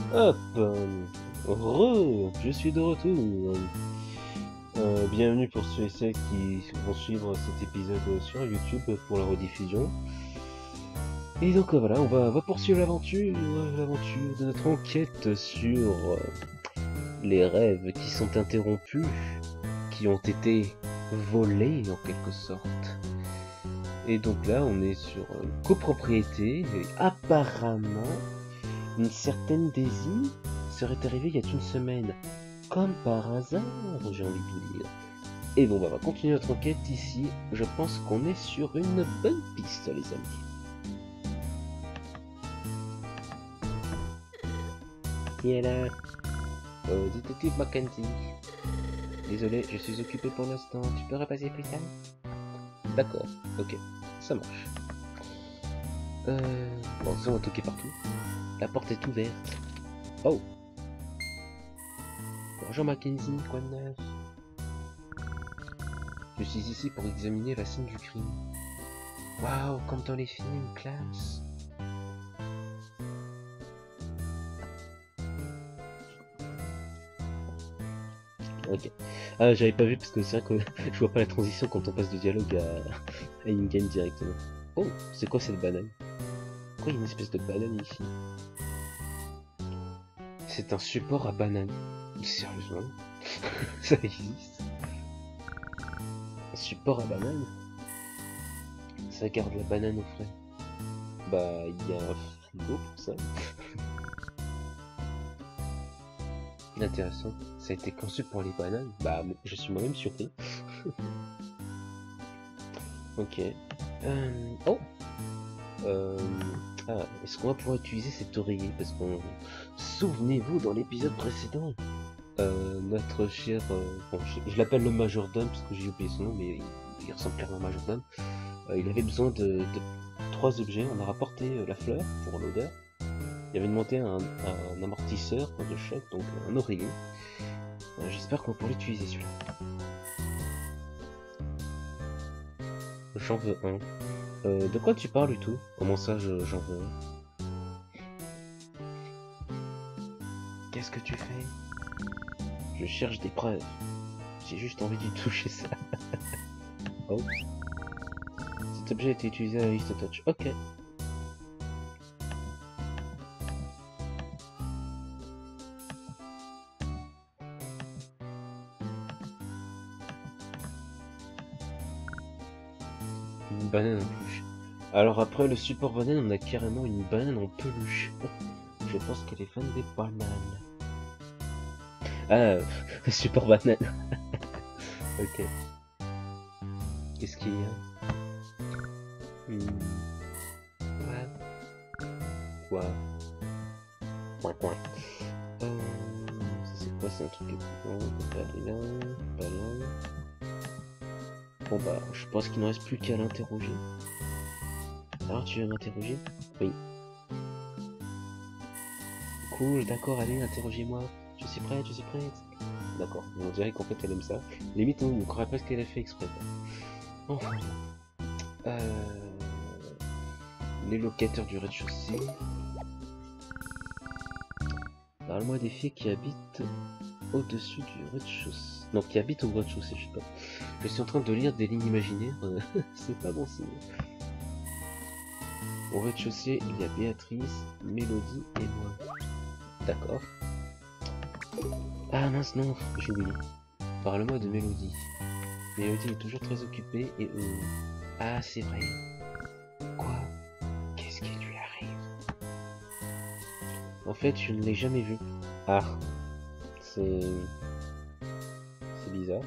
Hop, je suis de retour. Bienvenue pour ceux et celles qui vont suivre cet épisode sur YouTube pour la rediffusion. Et donc voilà, on va poursuivre l'aventure de notre enquête sur les rêves qui sont interrompus, qui ont été volés en quelque sorte. Et donc là, on est sur une copropriété et apparemment, une certaine Daisy serait arrivée il y a une semaine. Comme par hasard, j'ai envie de vous dire. Et bon, bah, on va continuer notre enquête ici. Je pense qu'on est sur une bonne piste, les amis. Qui est là? Détective Mackenzie. Désolé, je suis occupé pour l'instant. Tu peux repasser plus tard? D'accord, ok, ça marche. Bon, ça on va toquer partout. La porte est ouverte. Oh! Bonjour Mackenzie, quoi de neuf? Je suis ici pour examiner la scène du crime. Waouh, comme dans les films, classe. Ok. Ah, j'avais pas vu parce que c'est vrai que je vois pas la transition quand on passe du dialogue à in-game directement. Oh, c'est quoi cette banane? Pourquoi il y a une espèce de banane ici? C'est un support à banane. Sérieusement? Ça existe? Un support à banane? Ça garde la banane au frais. Bah, il y a un frigo pour ça. Intéressant. Ça a été conçu pour les bananes? Bah, je suis moi-même surpris. Ok. Oh! Euh... Ah, est-ce qu'on va pouvoir utiliser cet oreiller? Parce qu'on... Souvenez-vous, dans l'épisode précédent, notre cher... bon, je l'appelle le majordome, parce que j'ai oublié son nom, mais il ressemble clairement au majordome. Il avait besoin de 3 objets. On a rapporté la fleur, pour l'odeur. Il avait demandé un amortisseur de choc, donc un oreiller. J'espère qu'on pourra l'utiliser celui-là. J'en veux un. De quoi tu parles du tout? Comment ça, j'en veux un? Qu'est-ce que tu fais? Je cherche des preuves. J'ai juste envie de toucher ça. Oh. Cet objet a été utilisé à la liste touch. Ok. Une banane en peluche. Alors après le support banane, on a carrément une banane en peluche. Je pense qu'elle est fan des bananes. Ah, support banane. Ok. Qu'est-ce qu'il y a? Quoi? Quoi? Coin. C'est quoi? C'est un truc pas là. Bon bah, je pense qu'il ne reste plus qu'à l'interroger. Alors tu veux m'interroger? Oui. Cool, d'accord, allez, interrogez-moi. Je suis prête, je suis prête. D'accord, on dirait qu'en fait elle aime ça. Limite, on ne croirait pas ce qu'elle a fait exprès. Enfin. Les locataires du rez-de-chaussée. Parle-moi des filles qui habitent au-dessus du rez-de-chaussée. Non, qui habitent au rez-de-chaussée, je sais pas. Je suis en train de lire des lignes imaginaires. C'est pas bon signe. Au rez-de-chaussée, il y a Béatrice, Mélodie et moi. D'accord. Ah mince, non, j'ai oublié. Parle-moi de Mélodie. Mélodie est toujours très occupée et... Ah, c'est vrai. Quoi? Qu'est-ce qui lui arrive? En fait, je ne l'ai jamais vue. Ah, c'est... C'est bizarre.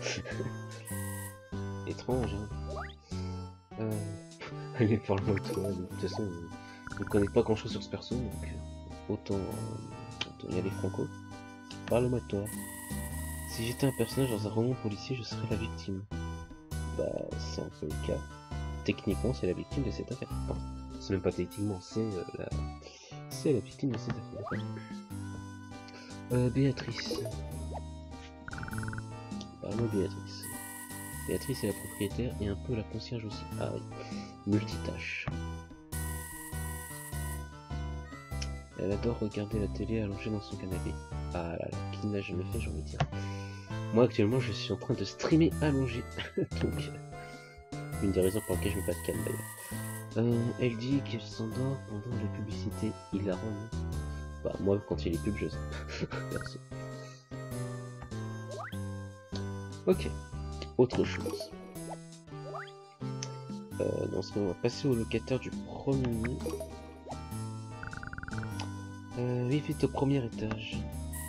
Étrange, hein. Allez, parle-moi de toi. De toute façon, je ne connais pas grand-chose sur ce perso, donc autant y aller franco. Parle-moi de toi. Si j'étais un personnage dans un roman policier, je serais la victime. Bah, c'est un peu le cas. Techniquement, c'est la victime de cette affaire. Enfin, c'est même pas techniquement, c'est la victime de cette affaire. Béatrice. Parle-moi Béatrice. Béatrice est la propriétaire et un peu la concierge aussi. Ah oui, multitâche. Elle adore regarder la télé allongée dans son canapé. Ah là là, qui ne l'a jamais fait, j'ai envie de dire. Moi actuellement je suis en train de streamer allongé. Donc, une des raisons pour lesquelles je mets pas de canne d'ailleurs. Elle dit qu'elle s'endort pendant la publicité. Il la rend. Bah moi quand il y a les pubs je sais. Perso. Ok, autre chose. Dans ce cas on va passer au locataire du premier. Oui, vite au premier étage.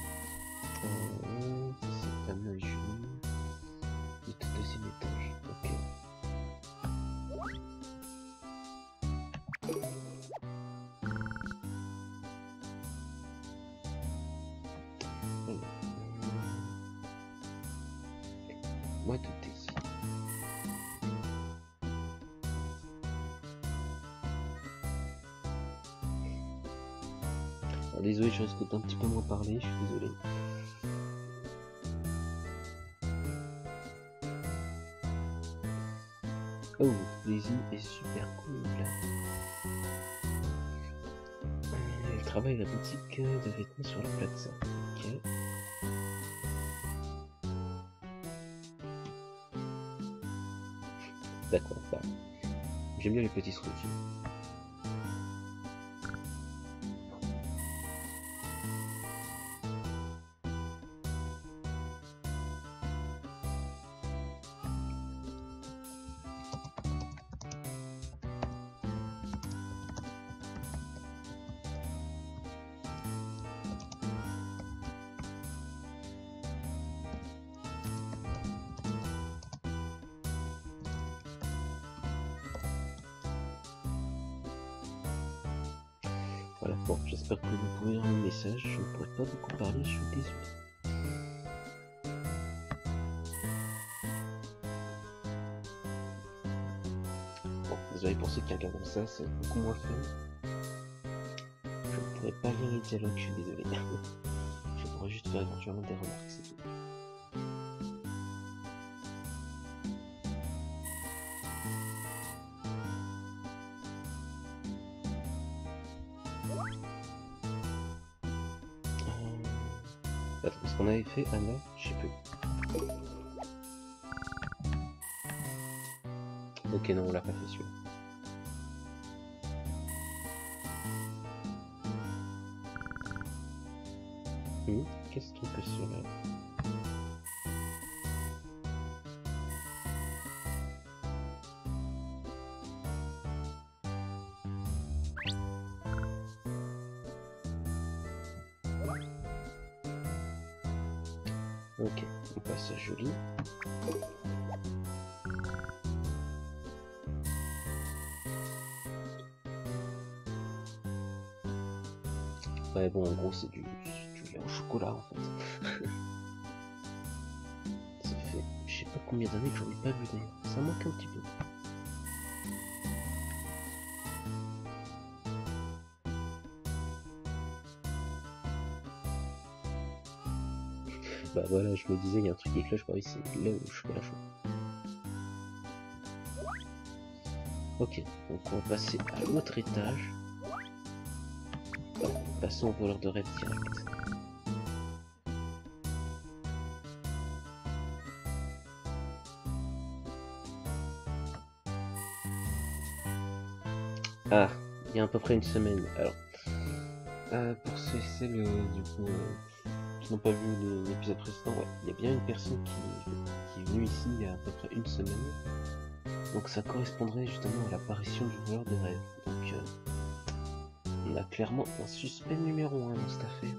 C'est un œil jaune. Vite au deuxième étage. Ok. Moi tout est ici. Alors, désolé, je risque d'un petit peu moins parler, je suis désolé. Oh, Daisy est super cool. Elle travaille à la boutique de vêtements sur la plaza. Ok. D'accord, bah. J'aime bien les petits routines. Voilà, bon, j'espère que vous pouvez lire mon message, je ne pourrais pas beaucoup parler, je suis désolé. Bon, désolé pour ceux qui regardent ça, c'est beaucoup moins fun. Je ne pourrais pas lire les dialogues, je suis désolé. Je pourrais juste faire éventuellement des remarques, c'est tout. Attends, ce qu'on avait fait, Anna, je sais plus. Ok, non, on l'a pas fait celui-là. Qu'est-ce qu'on peut se là? Ok, on passe à joli. Ouais, bon, en gros, c'est du lait au chocolat en fait. Ça fait je sais pas combien d'années que j'en ai pas bu d'ailleurs. Ça manque un petit peu. Bah voilà, je me disais, il y a un truc qui cloche, bah oui, c'est du lait au chocolat chaud. Ok, donc on va passer à l'autre étage. Enfin, passons au voleur de rêve direct. Ah, il y a à peu près une semaine. Alors, pour ceux et celles du coup qui n'ont pas vu l'épisode précédent, ouais, il y a bien une personne qui est venue ici il y a à peu près une semaine. Donc ça correspondrait justement à l'apparition du voleur de rêve. Donc on a clairement un suspect numéro 1 dans cette affaire.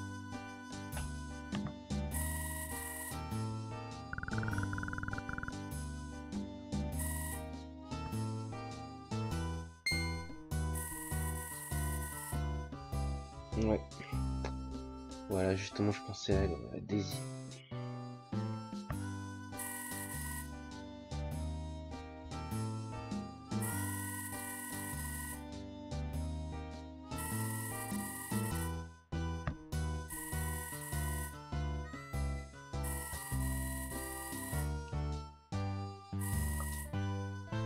Ouais. Voilà, justement, je pensais à elle, à Daisy.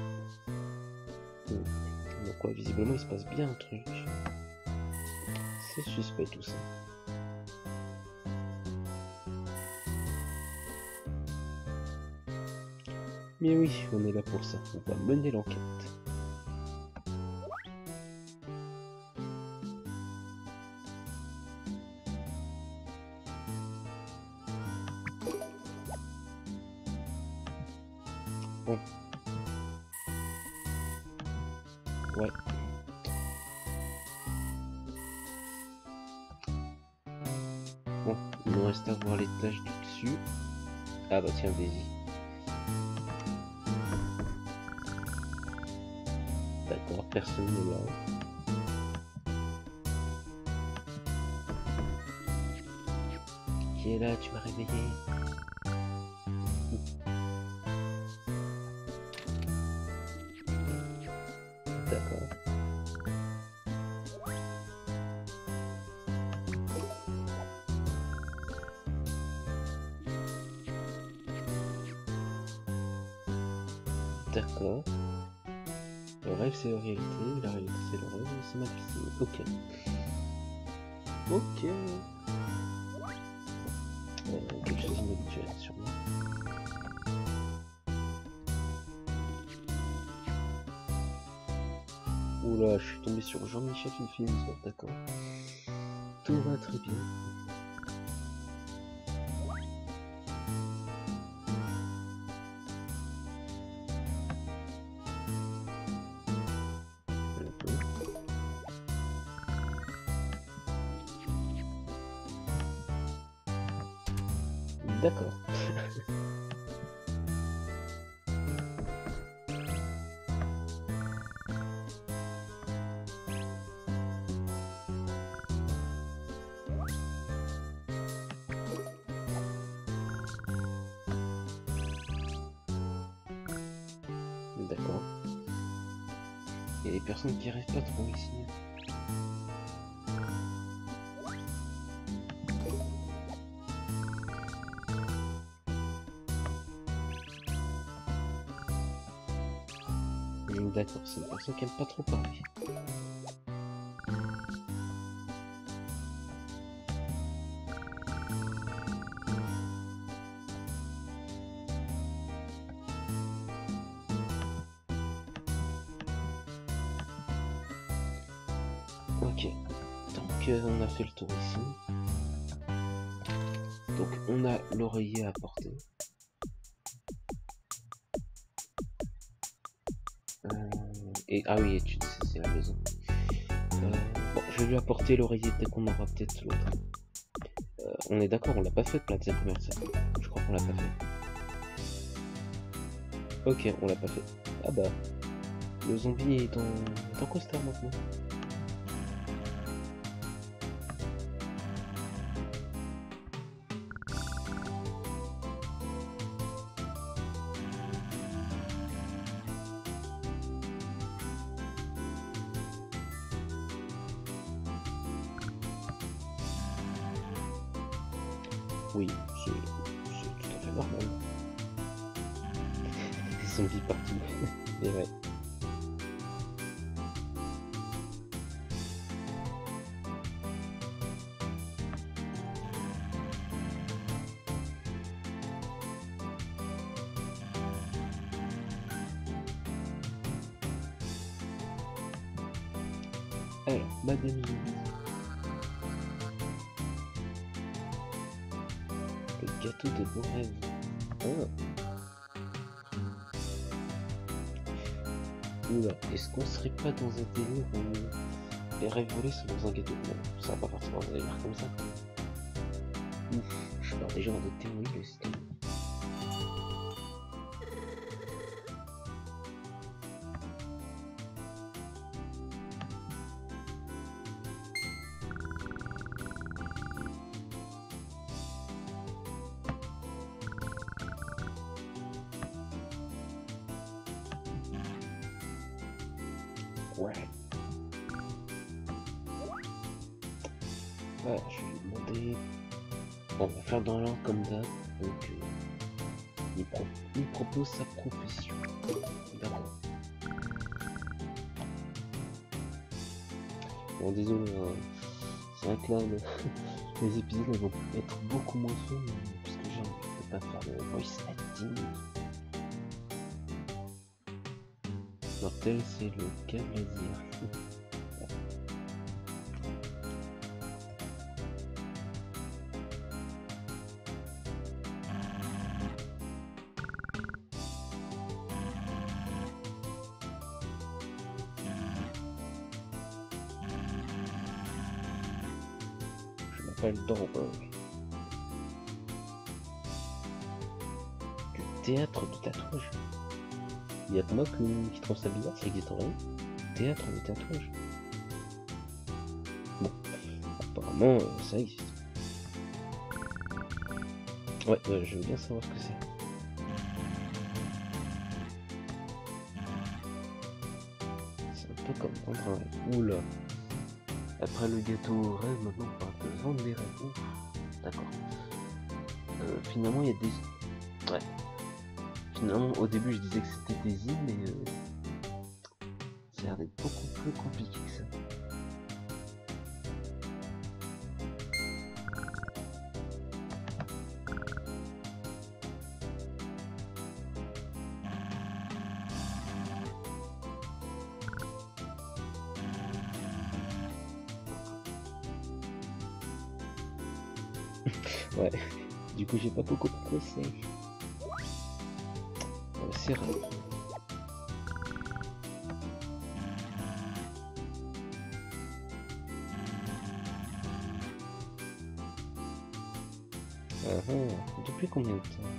Donc ouais, visiblement il se passe bien un truc. C'est suspect tout ça. Mais oui, on est là pour ça, on va mener l'enquête. Bon. Ouais. Bon, il nous reste à voir les tâches du dessus. Ah bah tiens, Daisy. D'accord, personne n'est là. Qui est là? Tu m'as réveillé. D'accord. D'accord. Le rêve c'est la réalité, la réalité c'est le rêve, c'est ma piscine. Ok. Ok. Quelque chose d'inhabituel sûrement. Oula, je suis tombé sur Jean-Michel Fifine, d'accord. Tout va très bien. D'accord. D'accord. Il y a des personnes qui arrivent pas trop ici. D'accord, c'est une personne qui aime pas trop parler. Ok, donc on a fait le tour ici. Donc on a l'oreiller à porter. Et ah oui, étude, c'est la maison. Bon, je vais lui apporter l'oreiller dès qu'on aura peut-être l'autre. On est d'accord, on l'a pas fait, Plaza Commercial. Je crois qu'on l'a pas fait. Ok, on l'a pas fait. Ah bah, le zombie est en costard maintenant. Oui, c'est tout à fait normal. Des zombies partout. Et ouais. Alors, Madame Zombie. Le gâteau de bon rêve. Ah. Oula, est-ce qu'on serait pas dans un délire où les rêves volés sont dans un gâteau? Non, ça va pas partir dans un délire comme ça. Ouf, je pars déjà dans des théories le système. Ouais. Ah, je vais lui demander. Bon, on va faire dans l'an comme d'hab. Donc, il propose sa profession. D'accord. Bon, désolé, hein. C'est vrai que là, les épisodes ils vont être beaucoup moins fun, puisque je ne peux pas faire de voice acting. Alors tel c'est le cas de le dire. Je m'appelle Dorburg. Du théâtre de tatouage. Il y a que moi qui trouve ça bizarre, ça existe vraiment. Théâtre de tatouage. Bon, apparemment ça existe. Ouais, je veux bien savoir ce que c'est. C'est un peu comme vendre un rêve. Oula. Après le gâteau rêve, maintenant on parle de vendre des rêves. Ouf. D'accord. Finalement, il y a des... Ouais. Finalement, au début, je disais que c'était des îles, mais ça a l'air d'être beaucoup plus compliqué que ça. Ouais, du coup j'ai pas beaucoup progressé. C'est rare. Depuis combien de temps?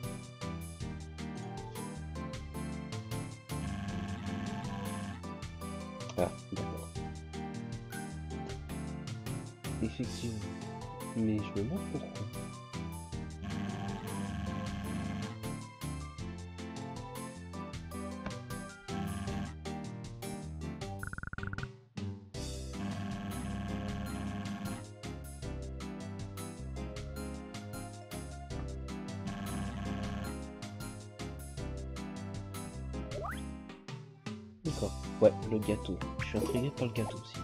Ah, d'accord. Effectivement. Mais je me demande pourquoi. D'accord. Ouais, le gâteau. Je suis intrigué par le gâteau aussi.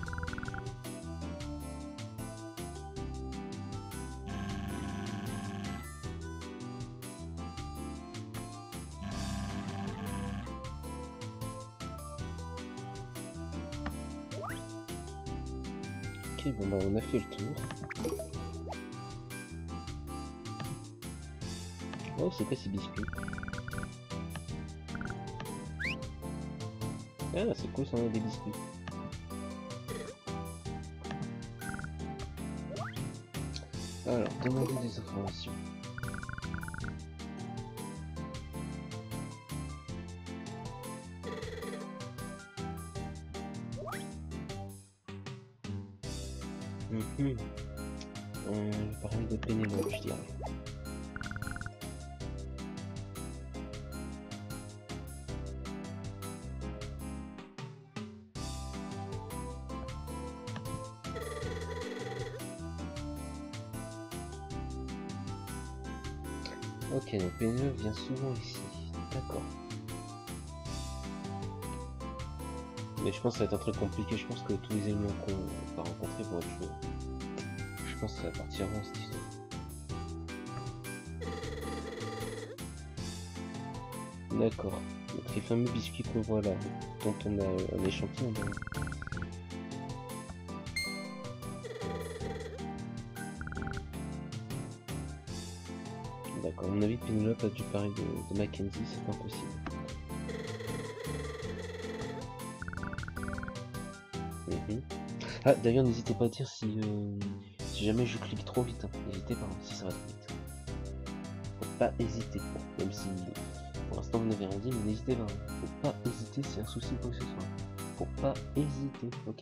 Ok, bon bah on a fait le tour. Oh, c'est quoi ces biscuits? Ah, c'est cool, ça en a des biscuits. Alors, demander des informations. Parler de Pénélope, je dirais. Ok, donc Pénélope vient souvent ici. D'accord. Mais je pense que ça va être un truc compliqué. Je pense que tous les éléments qu'on va rencontrer vont être chauds. Je pense que ça va partir en cette histoire. D'accord. Donc les fameux biscuits qu'on voit là, dont on a un échantillon. D'accord, à mon avis, Pénélope a dû parler de Mackenzie, c'est pas possible. Ah, d'ailleurs, n'hésitez pas à dire si jamais je clique trop vite. Hein. N'hésitez pas, si ça va trop vite. Faut pas hésiter. Même si pour l'instant vous n'avez rien dit, mais n'hésitez pas. Faut pas hésiter, c'est un souci quoi que ce soit. Faut pas hésiter, ok?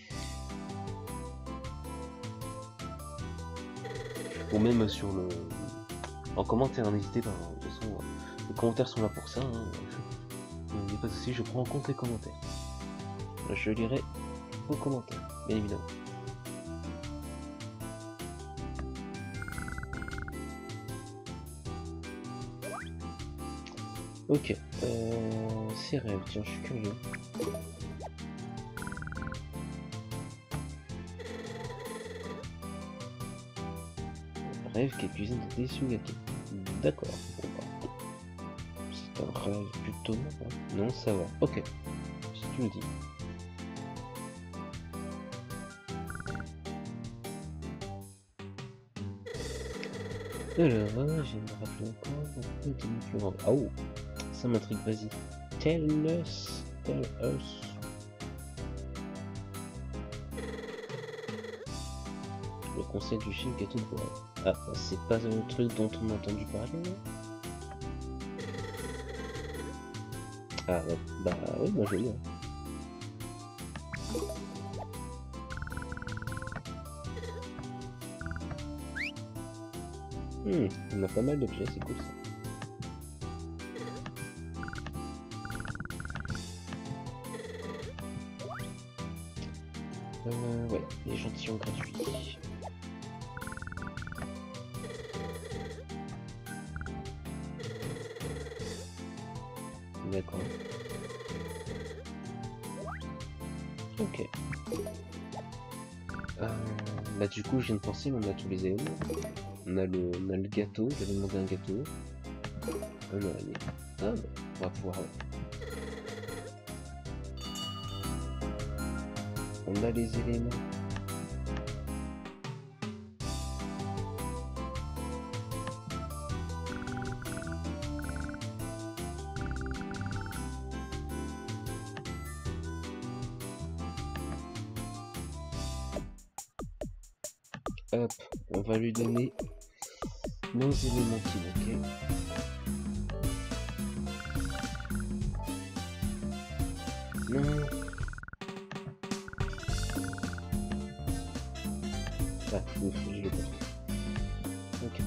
Ou même sur le... En commentaire, n'hésitez pas. Hein. De toute façon, les commentaires sont là pour ça. Hein. Il n'y a pas de souci, je prends en compte les commentaires. Je lirai vos commentaires, bien évidemment. Ok, c'est rêve, tiens, je suis curieux. Rêve qu'elle cuisine des sugaki. D'accord. Bon, bah, c'est un rêve plutôt normal. Non, ça va. Ok. Si tu me dis. Alors, je me rappelle encore. Ah oh, ça m'intrigue, vas-y. Tell us. Le conseil du chef gâteau de bois. Ah, c'est pas le truc dont on a entendu parler, non? Ah ouais, bah oui, moi je veux bien. On a pas mal d'objets, c'est cool ça. Ouais, l'échantillon gratuit. D'accord. Ok. Bah du coup, je viens de penser, on a tous les éléments. On a le gâteau, j'avais demandé un gâteau. Un araignée. Ah bah, on va pouvoir... On a les éléments. Hop, on va lui donner nos éléments qui manquaient. Non. Ah, ouf, je l'ai pas fait. Ok.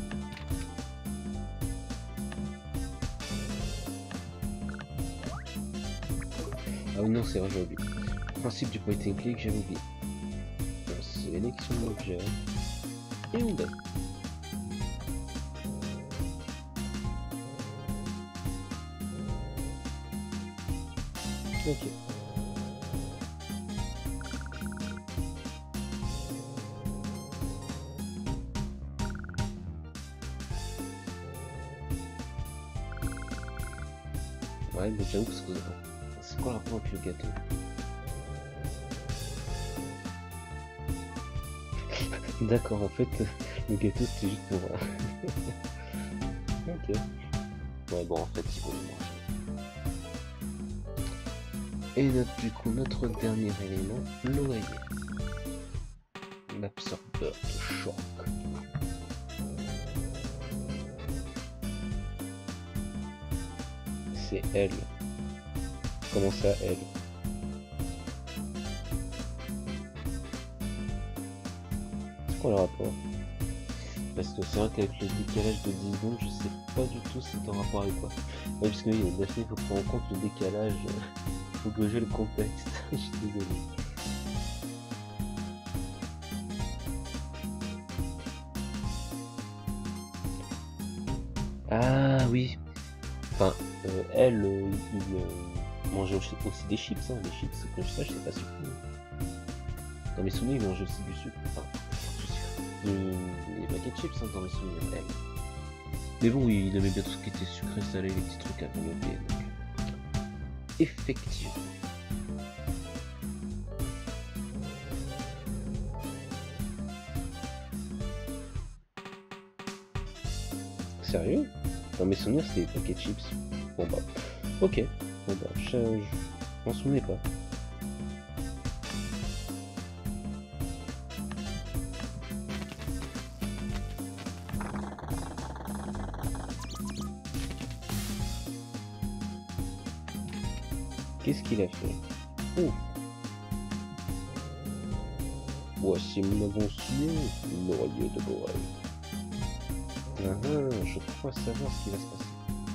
Ah oui, non, c'est vrai, j'ai oublié. Principe du point and click, j'avais oublié. Sélection d'objet. Et on donne. Ok. Ouais, mais j'avoue que c'est quoi le rapport avec le gâteau? D'accord, en fait, le gâteau c'était juste pour... ok. Ouais, bon, en fait, il faut le manger. Et du coup, notre dernier élément, l'oreiller. L'absorbeur de choc. C'est elle. Comment ça, elle? C'est quoi le rapport? Parce que c'est vrai qu'avec le décalage de 10 secondes, je sais pas du tout c'est en rapport avec quoi. Ouais, parce que oui, Daphné, faut prendre en compte le décalage. Faut que j'ai le contexte. Je suis désolé. Ah oui. Enfin, elle, il mangeait aussi des chips, hein. Les chips, que je sache, c'est pas sucré. Dans mes souvenirs, il mangeait aussi du sucre. Enfin, des paquets de chips, hein, dans mes souvenirs, elle. Mais bon, il aimait bien tout ce qui était sucré, salé, les petits trucs à grignoter. Donc... effectivement. Sérieux? Dans mes souvenirs, c'était des paquets de chips. Bon bah, ok. Bon bah, je m'en souvenais pas. Qu'est-ce qu'il a fait? Oh! Voici mon invention, l'oreiller de Borel. Ah, je crois savoir ce qui va se passer.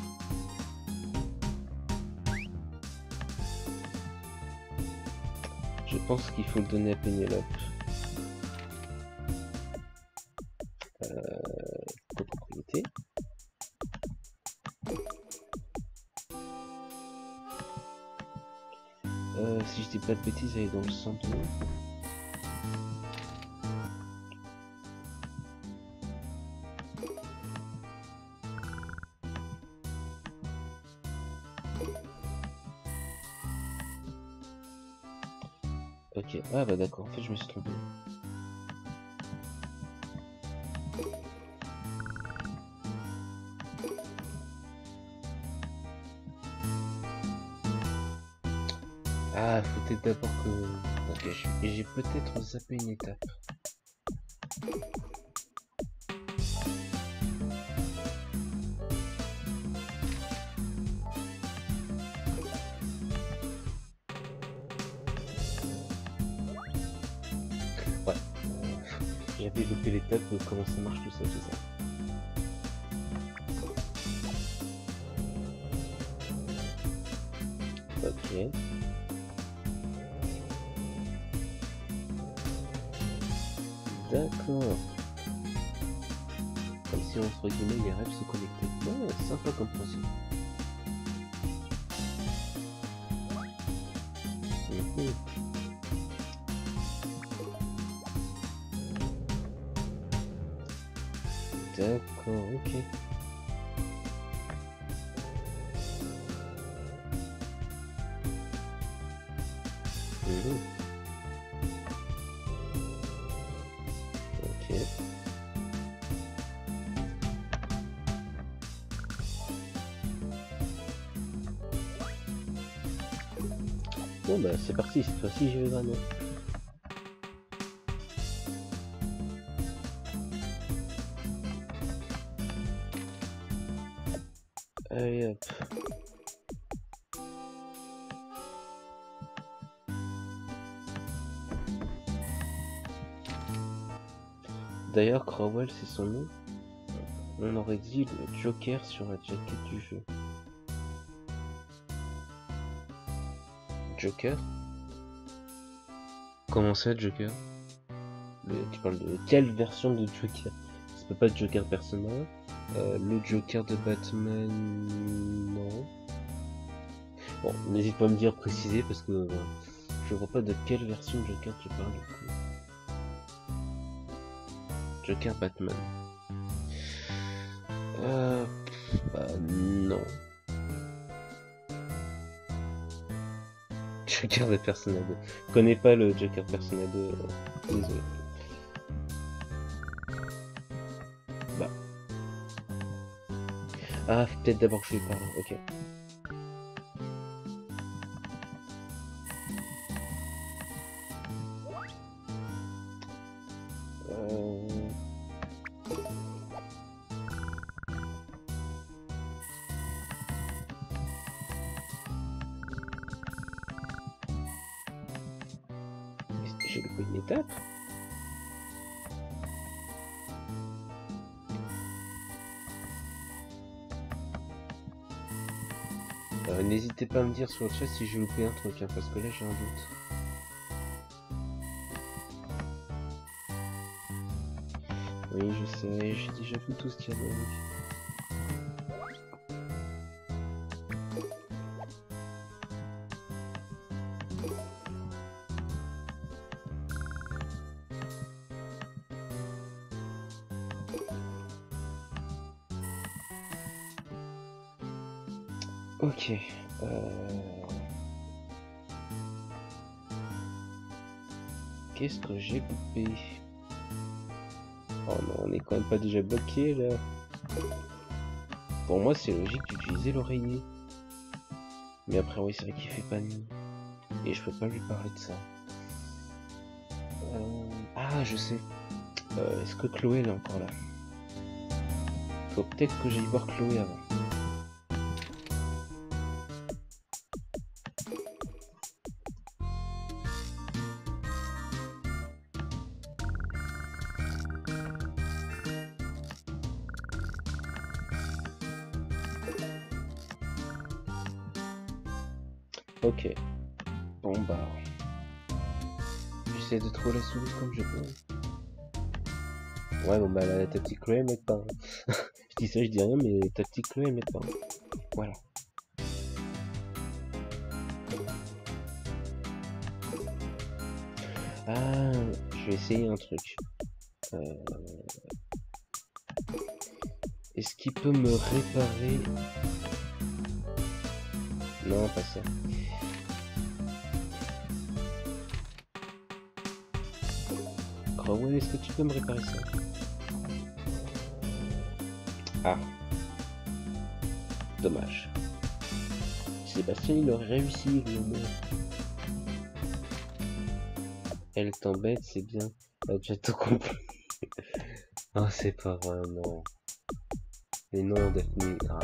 Je pense qu'il faut le donner à Pénélope. Copropriété. Si je dis pas de bêtises, elle est dans le centre. Ok, ah bah d'accord, en fait je me suis trompé. Ah, faut peut-être d'abord que... Ok, j'ai peut-être zappé une étape. Ouais, j'avais loupé l'étape, comment ça marche tout ça, tout ça. Ok. D'accord. Comme si entre guillemets les rêves se connectaient. Ouais, sympa comme principe. Mhm. D'accord, ok. Mhm. Ok. Bon bah c'est parti, cette fois-ci j'y vais vraiment. Allez hop. D'ailleurs, Crowell c'est son nom. On aurait dit le Joker sur la jaquette du jeu. Joker? Comment ça, Joker? Tu parles de quelle version de Joker? Ça peut pas être Joker personnel. Le Joker de Batman... Non. Bon, n'hésite pas à me dire préciser parce que je vois pas de quelle version de Joker tu parles du coup. Joker Batman. Bah non. Joker de Persona 2. Je connais pas le Joker Persona 2. Désolé. Bah. Ah, peut-être d'abord que je vais parler. Ok. J'ai loupé une étape. N'hésitez pas à me dire sur le chat si j'ai loupé un truc, hein, parce que là j'ai un doute. Oui, je sais, j'ai déjà vu tout ce dialogue. Ok. Qu'est-ce que j'ai loupé? Oh non, on est quand même pas déjà bloqué là. Pour moi, c'est logique d'utiliser l'oreiller. Mais après, oui, c'est vrai qu'il fait pas nuit. Et je peux pas lui parler de ça. Ah, je sais. Est-ce que Chloé elle est encore là? Faut peut-être que j'aille voir Chloé avant. Ok. Bon bah... J'essaie de trouver la solution comme je peux. Ouais, bon bah ta petite Chloé elle m'aide pas. Je dis ça, je dis rien, mais ta petite Chloé elle m'aide pas. Voilà. Ah, je vais essayer un truc. Est-ce qu'il peut me réparer? Non, pas ça. Raoul, est-ce que tu peux me réparer ça? Ah. Dommage. Sébastien, il aurait réussi, lui, au moins. Elle t'embête, c'est bien. Elle a déjà tout compris. Oh, c'est pas vrai, non. Mais non, Daphné. Ah.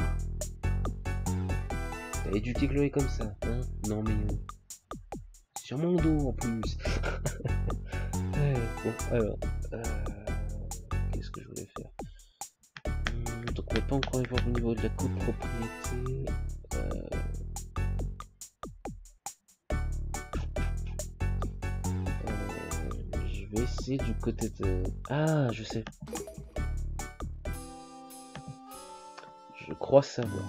T'as éduqué Chloé comme ça, hein? Non, mais... sur mon dos, en plus. Ouais, bon, alors... qu'est-ce que je voulais faire? Donc, on n'est pas encore voir au niveau de la copropriété. Je vais essayer du côté de... Ah, je sais. Je crois savoir.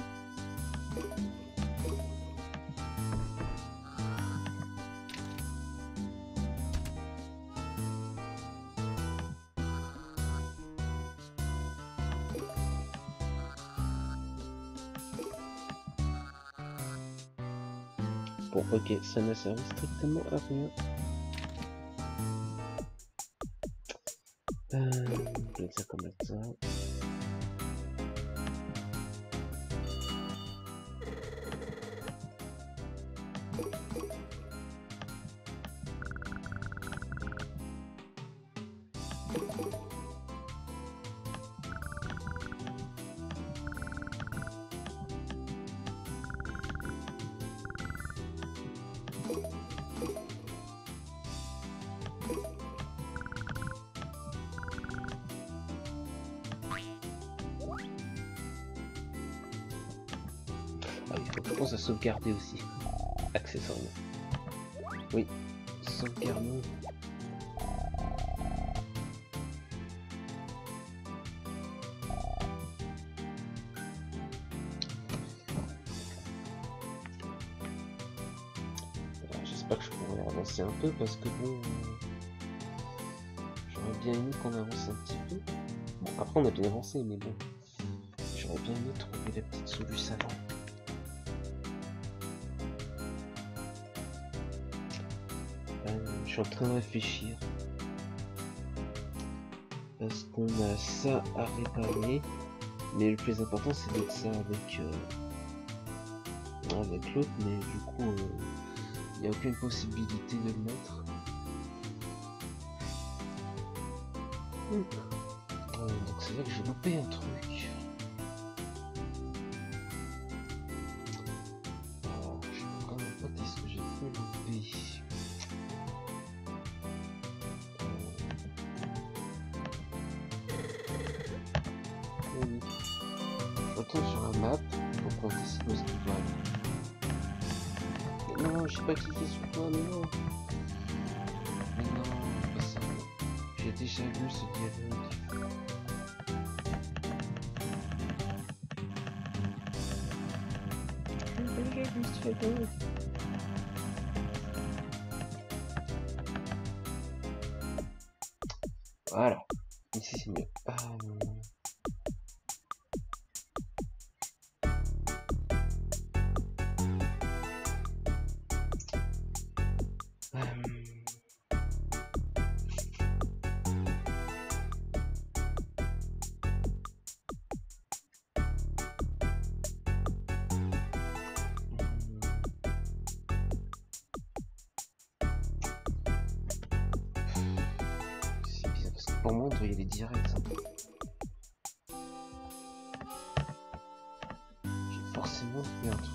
Bon, ok, ça n'a servi strictement à rien. Je vais dire comme ça. Ah, il faut que je pense à sauvegarder aussi. Accessoirement. Oui, sauvegardons. J'espère que je pourrai avancer un peu parce que bon, j'aurais bien aimé qu'on avance un petit peu. Bon, après on a bien avancé, mais bon, j'aurais bien aimé trouver la petite solution avant. Je suis en train de réfléchir parce qu'on a ça à réparer, mais le plus important c'est d'être ça avec l'autre, mais du coup il n'y a aucune possibilité de le mettre. Donc c'est là que j'ai loupé un truc. Alors, je sais vraiment pas qu'est-ce que j'ai fait louper. Oui. Je retourne sur la map pour qu'on décide où est-ce qu'il va aller. Non, j'ai pas cliqué sur toi, mais non. Mais non, pas ça. J'ai déjà vu ce dialogue. J'ai déjà vu ce dialogue. Voilà. Ici c'est mieux. C'est bizarre parce que pour moi on doit y aller direct. J'ai forcément fait un truc.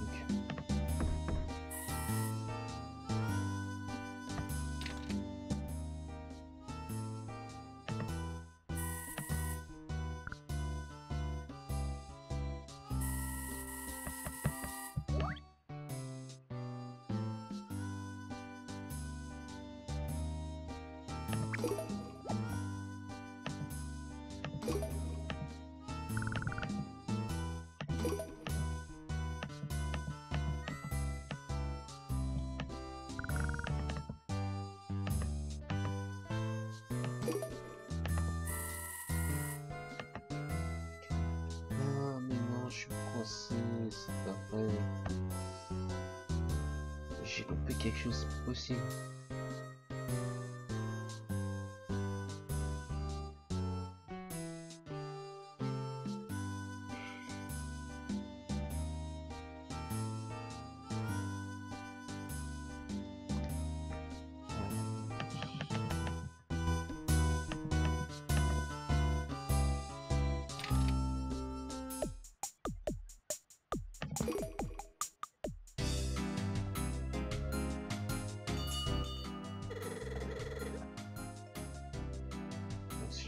C'est pas vrai. J'ai loupé quelque chose, c'est possible.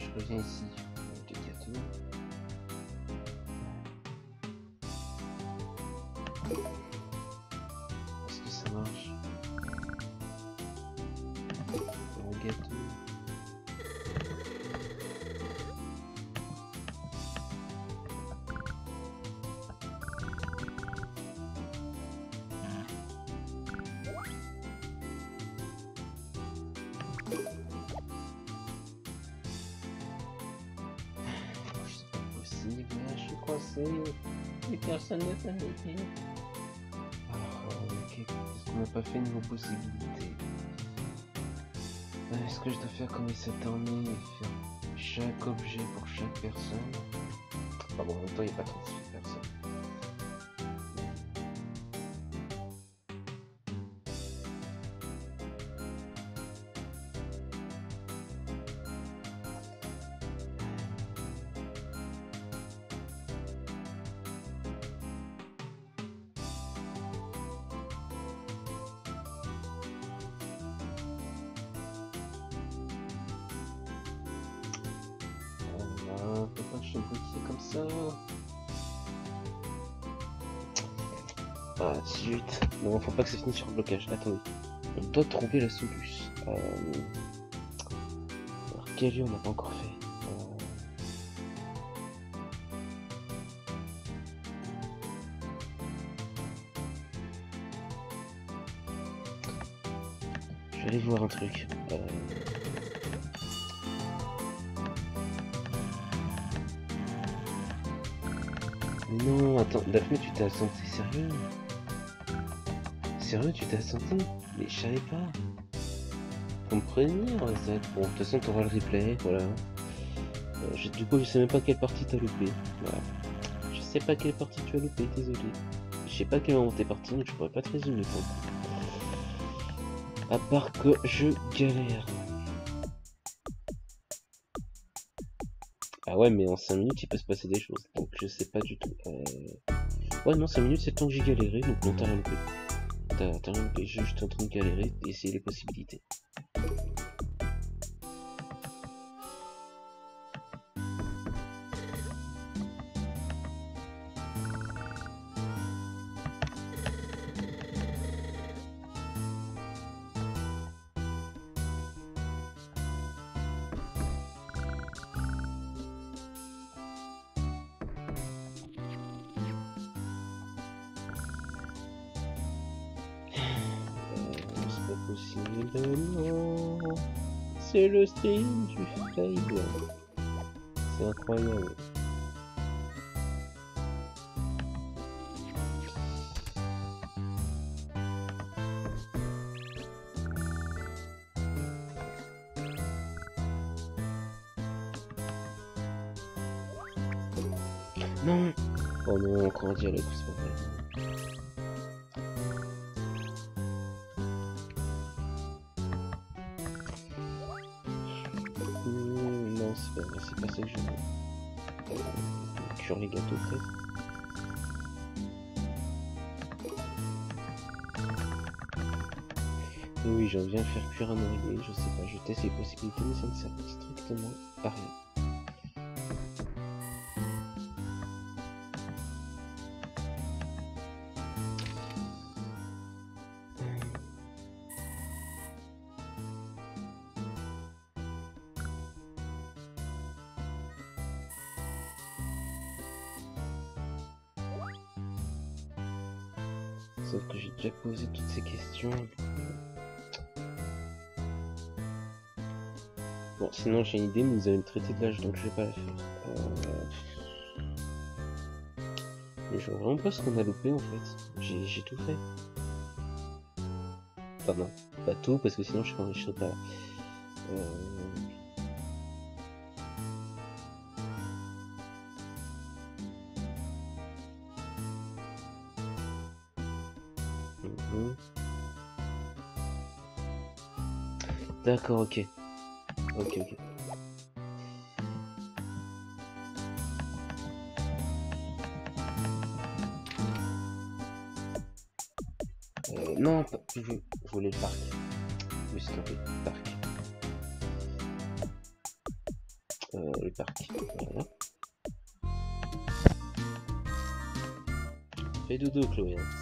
reviens ici. Des gâteaux. Est-ce que ça marche? Mon gâteau. C'est pas possible, là, je suis coincé. Et personne ne t'a aidé. Alors, ok, est-ce qu'on n'a pas fait niveau possibilité? Est-ce que je dois faire comme cette armée et faire chaque objet pour chaque personne? Bah bon, en même temps, il n'y a pas 36 personnes. Pourquoi je suis bloqué comme ça? Ah zut. Non, faut pas que ça finisse sur le blocage. Attendez. On doit trouver la solution. Alors quel lieu on n'a pas encore fait? Je vais aller voir un truc. Mais non, attends, Daphné, tu t'es absenté, sérieux? Sérieux, tu t'es absenté? Mais je savais pas. Faut me prévenir, ça. Bon, de toute façon, t'auras le replay, voilà. Du coup, je sais même pas quelle partie t'as loupé. Voilà. Je sais pas quelle partie tu as loupé, désolé. Je sais pas quel moment t'es parti, donc je pourrais pas te résumer pour le coup. À part que je galère. Ah ouais, mais en 5 minutes, il peut se passer des choses, donc je sais pas du tout. Ouais, non, 5 minutes, c'est le temps que j'ai galéré, donc non, t'as rien loupé. T'as rien loupé, je suis juste en train de galérer et essayer les possibilités. Non, c'est le stream du fail. C'est incroyable. Non. Oh non, encore un dialogue, c'est pas vrai. Non, c'est pas ça que je veux. Cuire les gâteaux peut-être. Oui, j'en viens faire cuire un oreiller, je sais pas, je teste les possibilités, mais ça ne sert strictement à rien. Sauf que j'ai déjà posé toutes ces questions. Bon, sinon j'ai une idée, mais vous allez me traiter de l'âge, donc je vais pas la faire. Mais je vois vraiment pas ce qu'on a loupé en fait. J'ai tout fait. Enfin non, pas tout, parce que sinon je serais pas là. D'accord, ok. Ok. Non, je voulais le parc. Je me suis trompé, parc. le parc. Voilà. Fais dodo, Chloé. Hein.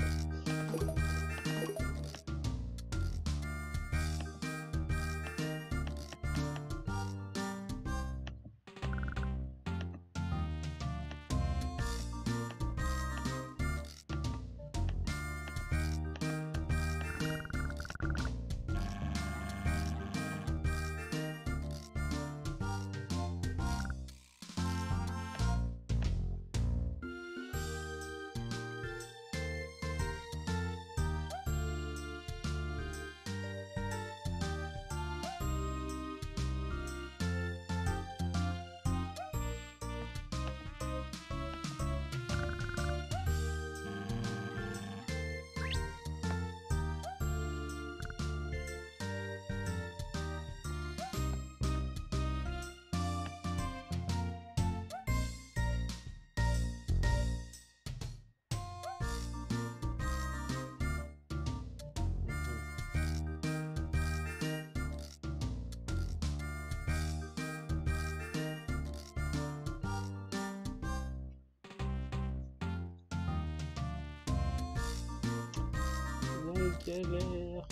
Galère.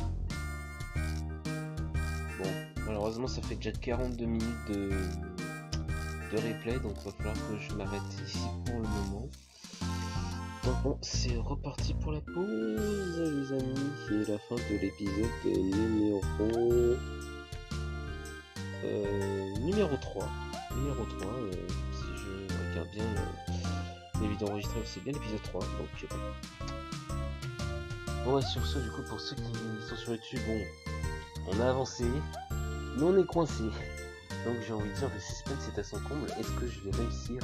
Bon, malheureusement ça fait déjà 42 minutes de replay, donc il va falloir que je m'arrête ici pour le moment. Donc bon, c'est reparti pour la pause les amis, c'est la fin de l'épisode numéro 3. Si je regarde bien les vidéos enregistrées, c'est bien l'épisode 3, donc bon. Bon, sur ce, du coup, pour ceux qui sont sur YouTube, bon, on a avancé, mais on est coincé. Donc j'ai envie de dire, le suspense est à son comble. Est-ce que je vais réussir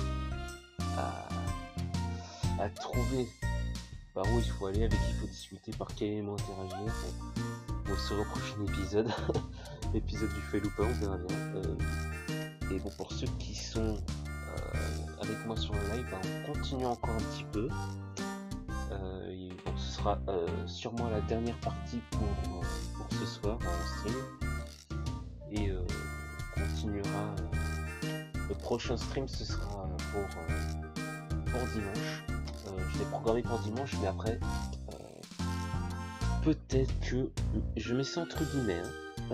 à trouver par où il faut aller, avec qui il faut discuter, par quel élément interagir. On se revoit au prochain épisode, l'épisode du fait ou pas, on verra bien. Et bon, pour ceux qui sont avec moi sur le live, on continue encore un petit peu. Bon, ce sera sûrement la dernière partie pour ce soir en stream. Et on continuera. Le prochain stream, ce sera pour dimanche. Je l'ai programmé pour dimanche, mais après, peut-être que je mets ça entre guillemets,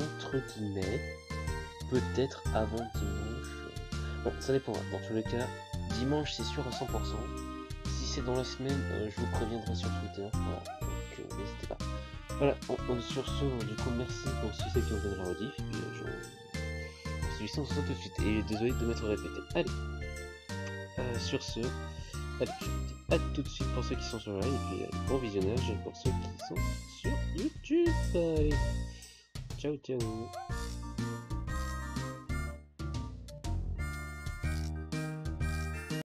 peut-être avant dimanche. Bon, ça dépendra. Dans tous les cas, dimanche, c'est sûr à 100%. Si c'est dans la semaine, je vous préviendrai sur Twitter. Voilà, donc n'hésitez pas. Voilà, sur ce, du coup, merci pour ceux qui ont donné la rediff. Celui-ci, on se retrouve tout de suite. Et désolé de m'être répété. Allez, sur ce, allez, je vous dis à tout de suite pour ceux qui sont sur le live. Et puis bon visionnage pour ceux qui sont sur YouTube. Allez, ciao, ciao.